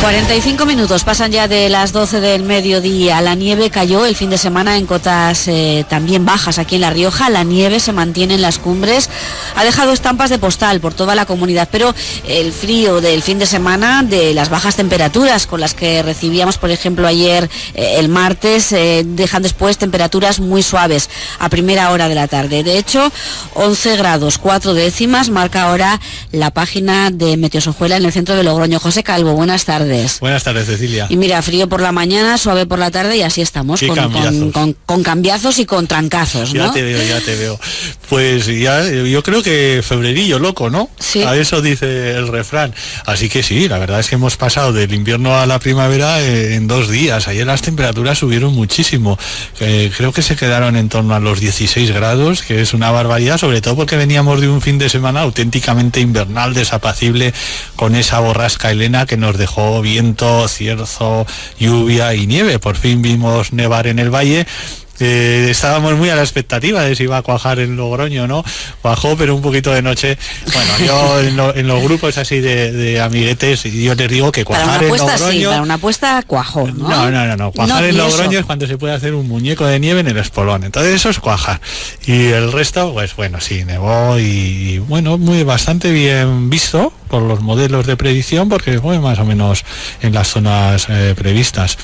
45 minutos pasan ya de las 12 del mediodía. La nieve cayó el fin de semana en cotas también bajas aquí en La Rioja. La nieve se mantiene en las cumbres. Ha dejado estampas de postal por toda la comunidad, pero el frío del fin de semana, de las bajas temperaturas con las que recibíamos, por ejemplo, ayer el martes, dejan después temperaturas muy suaves a primera hora de la tarde. De hecho, 11 grados 4 décimas marca ahora la página de Meteosojuela en el centro de Logroño. José Calvo, buenas tardes. Buenas tardes, Cecilia. Y mira, frío por la mañana, suave por la tarde y así estamos, con cambiazos y con trancazos, ¿no? Ya te veo. Pues ya, yo creo que febrerillo loco, ¿no? Sí. A eso dice el refrán. Así que sí, la verdad es que hemos pasado del invierno a la primavera en 2 días. Ayer las temperaturas subieron muchísimo. Creo que se quedaron en torno a los 16 grados, que es una barbaridad, sobre todo porque veníamos de un fin de semana auténticamente invernal, desapacible, con esa borrasca Elena que nos dejó viento, cierzo, lluvia y nieve. Por fin vimos nevar en el valle. Estábamos muy a la expectativa de si iba a cuajar en Logroño, ¿no? Cuajó, pero un poquito de noche. Bueno, yo en los grupos así de amiguetes, yo les digo que cuajar en Logroño... Sí, para una apuesta cuajó, ¿no? No. Cuajar en Logroño es cuando se puede hacer un muñeco de nieve en el espolón. Entonces eso es cuajar. Y el resto, pues bueno, sí, nevó y bueno, bastante bien visto por los modelos de predicción, porque fue más o menos en las zonas previstas.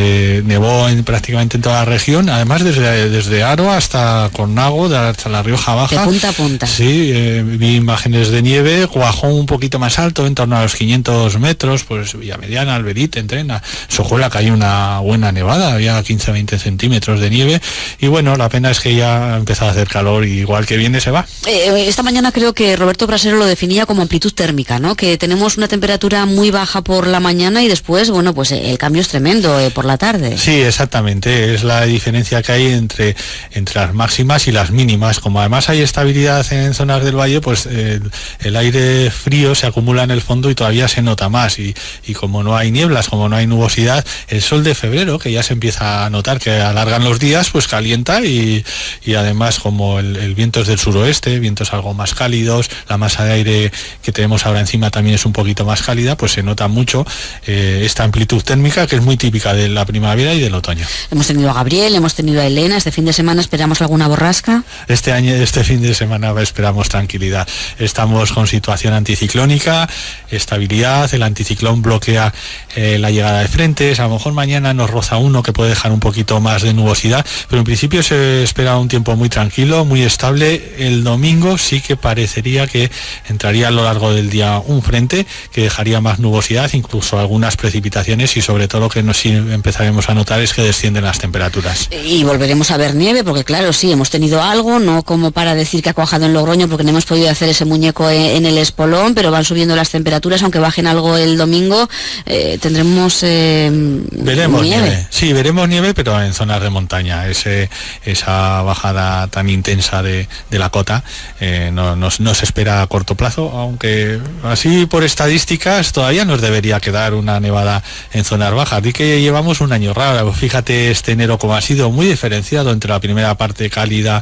Nevó prácticamente en toda la región, además desde Aro hasta Cornago, hasta La Rioja Baja. De punta a punta. Sí, vi imágenes de nieve, cuajó un poquito más alto, en torno a los 500 metros, pues Villamediana, Alberite, Entrena, Sojuela cayó una buena nevada, había 15-20 centímetros de nieve, y bueno, la pena es que ya ha empezado a hacer calor y igual que viene se va. Esta mañana creo que Roberto Brasero lo definía como amplitud térmica, ¿no? Que tenemos una temperatura muy baja por la mañana y después, bueno, pues el cambio es tremendo por la tarde. Sí, exactamente, es la diferencia que hay entre las máximas y las mínimas. Como además hay estabilidad en zonas del valle, pues el aire frío se acumula en el fondo y todavía se nota más, y como no hay nieblas, como no hay nubosidad, el sol de febrero, que ya se empieza a notar que alargan los días, pues calienta y además como el viento es del suroeste, vientos algo más cálidos, la masa de aire que tenemos ahora encima también es un poquito más cálida, pues se nota mucho esta amplitud térmica que es muy típica de la primavera y del otoño. Hemos tenido a Gabriel, hemos tenido a Elena. Este fin de semana esperamos alguna borrasca. Este fin de semana esperamos tranquilidad. Estamos con situación anticiclónica, estabilidad, el anticiclón bloquea la llegada de frentes, a lo mejor mañana nos roza uno que puede dejar un poquito más de nubosidad, pero en principio se espera un tiempo muy tranquilo, muy estable. El domingo sí que parecería que entraría a lo largo del día un frente que dejaría más nubosidad, incluso algunas precipitaciones, y sobre todo lo que nos empezaremos a notar es que descienden las temperaturas. Y volveremos a ver nieve, porque claro, sí, hemos tenido algo, no como para decir que ha cuajado en Logroño, porque no hemos podido hacer ese muñeco en el espolón, pero van subiendo las temperaturas, aunque bajen algo el domingo, tendremos veremos nieve. Sí, veremos nieve, pero en zonas de montaña. Esa bajada tan intensa de la cota no se espera a corto plazo, aunque así por estadísticas todavía nos debería quedar una nevada en zonas bajas. Así que llevamos un año raro. Fíjate este enero como ha sido muy diferenciado entre la primera parte cálida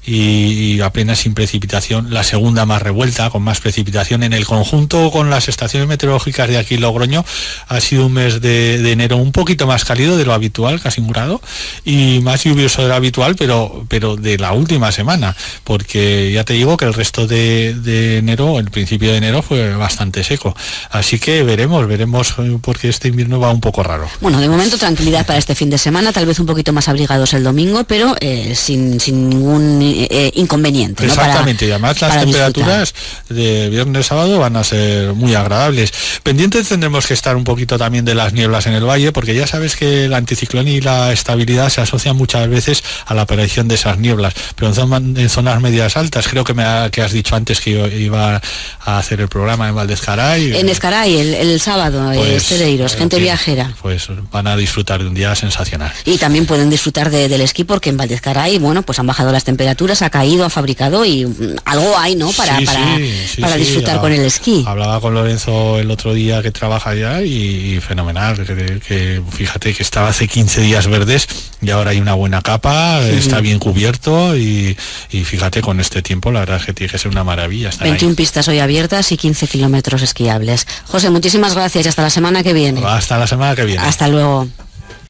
y apenas sin precipitación, la segunda más revuelta, con más precipitación. En el conjunto con las estaciones meteorológicas de aquí Logroño ha sido un mes de enero un poquito más cálido de lo habitual, casi 1 grado, y más lluvioso de lo habitual, pero de la última semana, porque ya te digo que el resto de enero, el principio de enero fue bastante seco. Así que veremos, porque este invierno va un poco raro. Bueno, de momento tranquilidad para este fin de semana, tal vez un poquito más abrigados el domingo, pero sin ningún inconveniente, ¿no? Exactamente, y además las temperaturas de viernes sábado van a ser muy agradables. Pendientes tendremos que estar un poquito también de las nieblas en el valle, porque ya sabes que el anticiclón y la estabilidad se asocian muchas veces a la aparición de esas nieblas, pero en zonas medias altas. Creo que has dicho antes que iba a hacer el programa en Valdezcaray. En Ezcaray, el sábado, Estedeiros, gente viajera. Pues van a disfrutar de un día sensacional. Y también pueden disfrutar del esquí, porque en Valdezcaray, bueno, pues han bajado las temperaturas, ha caído, ha fabricado y algo hay, ¿no? Para disfrutar con el esquí. Hablaba con Lorenzo el otro día, que trabaja allá, y fenomenal, que fíjate que estaba hace 15 días verdes y ahora hay una buena capa, está bien cubierto y fíjate con este tiempo, la verdad es que tiene que ser una maravilla. 21 pistas hoy abiertas y 15 15 kilómetros esquiables. José, muchísimas gracias y hasta la semana que viene. Hasta la semana que viene. Hasta luego.